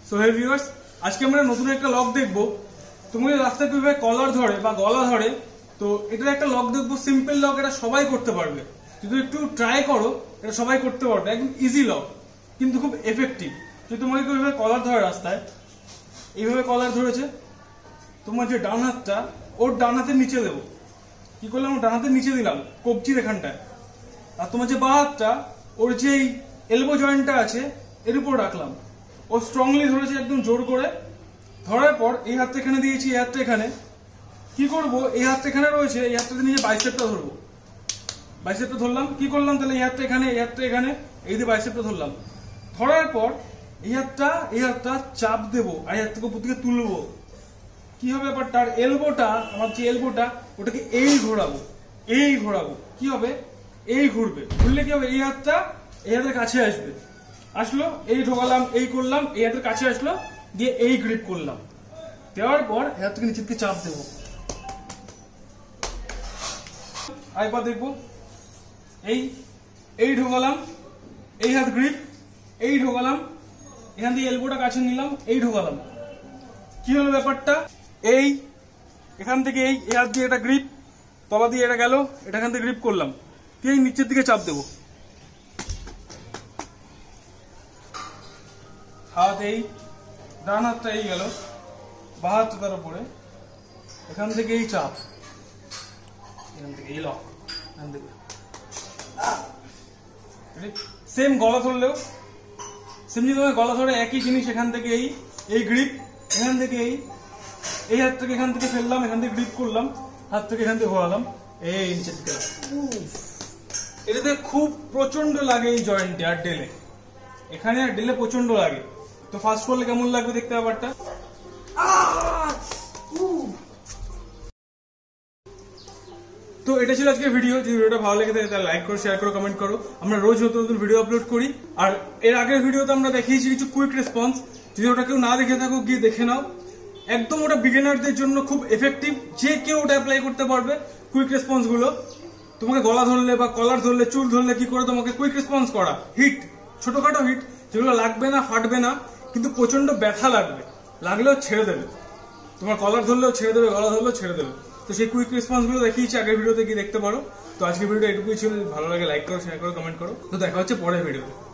So hey viewers, আজকে আমরা নতুন একটা লক দেখবো। তুমি রাস্তায় কিভাবে কলার ধরে বা গলা ধরে, তো এটার একটা লক দেখবো, সিম্পল লক, এটা সবাই করতে পারবে। যদি একটু ট্রাই করো, এটা সবাই করতে পারবে, একদম ইজি লক কিন্তু খুব এফেক্টিভ। যদি তোমাকে কিভাবে কলার ধরে রাস্তায়, এইভাবে কলার ধরেছে, তোমার যে ডান হাতটা ওর ডান হাতের নিচে দেবো। কি করলাম, ডান হাতের নিচে দিলাম কবজির এখানটায়, আর তোমার যে বাঁ হাতটা ওর যেই এলবো জয়েন্টটা আছে এর উপর রাখলাম। ও স্ট্রংলি ধরেছে একদম জোর করে। ধরার পর এই হাতটা এখানে দিয়েছি, এই হাতটা এখানে। কি করব, এই হাতটা এখানে রয়েছে, এই হাতটাতে নিজে বাইসেপটা ধরবো। বাইসেপটা ধরলাম, কি করলাম তাহলে, এই হাতটা এখানে, এই হাতটা এখানে, এই দিয়ে বাইসেপটা ধরলাম। ধরার পর এই হাতটা চাপ দেবো, আর এই হাতটাকে উপর থেকে তুলবো। কি হবে ব্যাপারটা, আর এলবোটা, আমার যে এলবোটা ওটাকে এই ঘোরাবো, কি হবে, এই ঘুরবে। ঘুরলে কি হবে, এই হাতের কাছে আসবে, আসলো, এই ঢোকালাম, এই করলাম, এই হাতের কাছে আসলো, দিয়ে এই গ্রিপ করলাম। দেওয়ার পর এই হাতটাকে নিচের দিকে চাপ দেবো। আরেকবার দেখবো, এই ঢোকালাম, এই হাত গ্রিপ, এই ঢোকালাম, এখান থেকে এলবোটা কাছে নিলাম, এই ঢোকালাম। কি হলো ব্যাপারটা, এখান থেকে এই হাত দিয়ে এটা গ্রিপ, তলা দিয়ে এটা গেল, এটা এখান থেকে গ্রিপ করলাম, দিয়ে নিচের দিকে চাপ দেবো। হাত এই, ডান হাতটা এই গেল, বাঁ হাতটা তার উপরে, এখান থেকে এই চাপ, এখান থেকে এই লক, এখান থেকে সেম গলা ধরলেও সেম, যদি তোমার গলা ধরে একই জিনিস, এখান থেকে এই গ্রিপ, এখান থেকে এই হাত থেকে এখান থেকে ফেললাম, এখান থেকে গ্রিপ করলাম, হাত থেকে এখান থেকে ঘোরালাম, এই নিচের দিকে। এটাতে খুব প্রচন্ড লাগে এই জয়েন্টে আর ডেলে, এখানে আর ডেলে প্রচন্ড লাগে। তো ফার্স্ট করলে কেমন লাগবে দেখতে ব্যাপারটা। তো এটা ছিল আজকে ভিডিও। যদি ভিডিওটা ভালো লেগে থাকে তাহলে লাইক করো, শেয়ার করো, কমেন্ট করো। আমরা রোজ নতুন নতুন ভিডিও আপলোড করি। আর এর আগের ভিডিওতে আমরা দেখিয়েছি কিছু কুইক রেসপন্স। যদি ওটা কেউ না দেখে থাকো, গিয়ে দেখে নাও। একদম ওটা বিগিনারদের জন্য খুব এফেক্টিভ, যে কেউ ওটা অ্যাপ্লাই করতে পারবে। কুইক রেসপন্স গুলো, তোমাকে গলা ধরলে বা কলার ধরলে, চুল ধরলে কি করে তোমাকে কুইক রেসপন্স করা, হিট, ছোটখাটো হিট, যেগুলো লাগবে না, ফাটবে না, কিন্তু প্রচন্ড ব্যথা লাগবে, লাগলেও ছেড়ে দেবে। তোমার কলার ধরলেও ছেড়ে দেবে, গলা ধরলেও ছেড়ে দেবে। তো সেই কুইক রেসপন্স গুলো দেখিয়েছি, আগের ভিডিওতে গিয়ে দেখতে পারো। তো আজকের ভিডিও এটুকুই ছিল। ভালো লাগে লাইক করো, শেয়ার করো, কমেন্ট করো। তো দেখা হচ্ছে পরের ভিডিওতে।